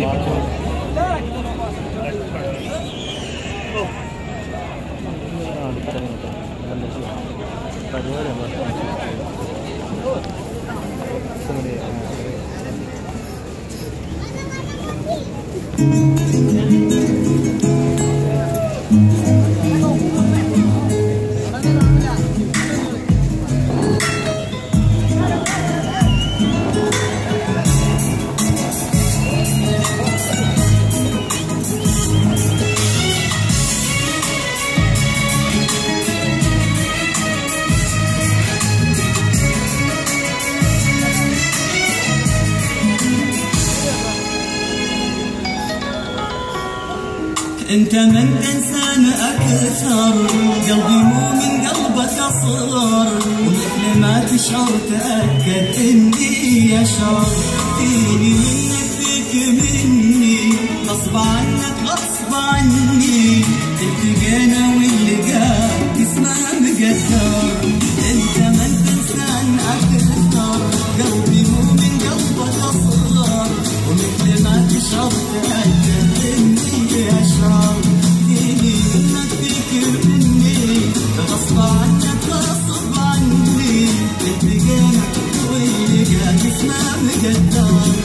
انت من انسان اكثر، قلبي مو من قلبك اصغر، ومثل ما تشعر تاكد اني اشعر، فيني منك فيك مني، غصب عنك غصب عني، التقينا واللقاك اسمه مقدر. انت من انسان اكثر، قلبي مو من قلبك اصغر، ومثل ما تشعر تاكد اني اشعر، فيني منك فيك مني، غصب عنك غصب عني، التقينا واللقاك اسمه مقدر.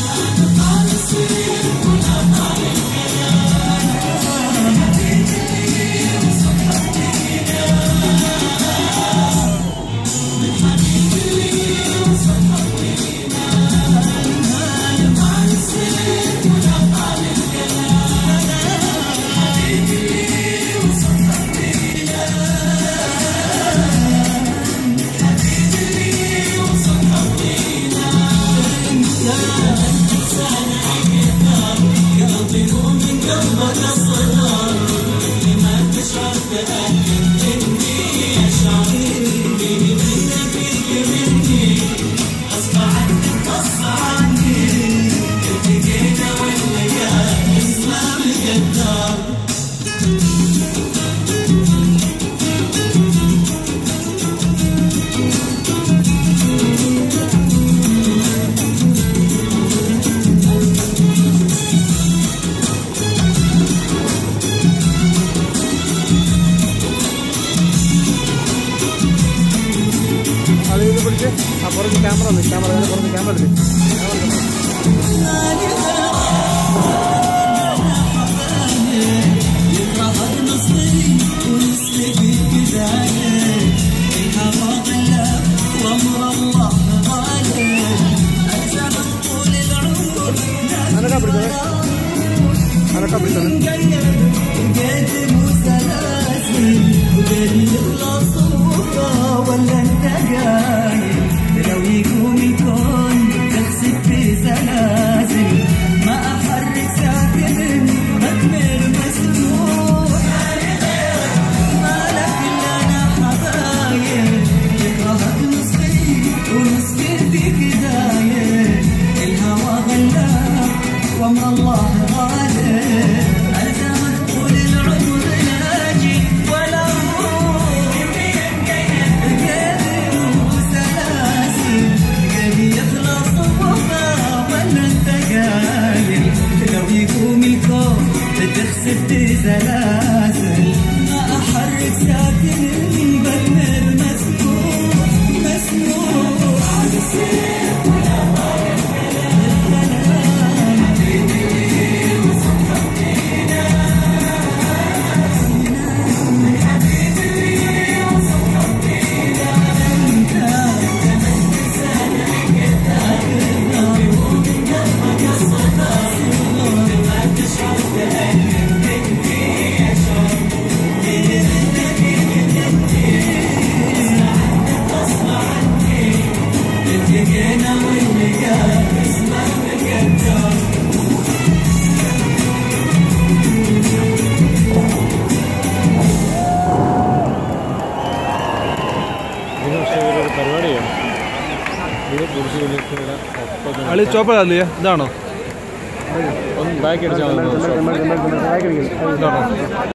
Ali chopper aliya dano. On back it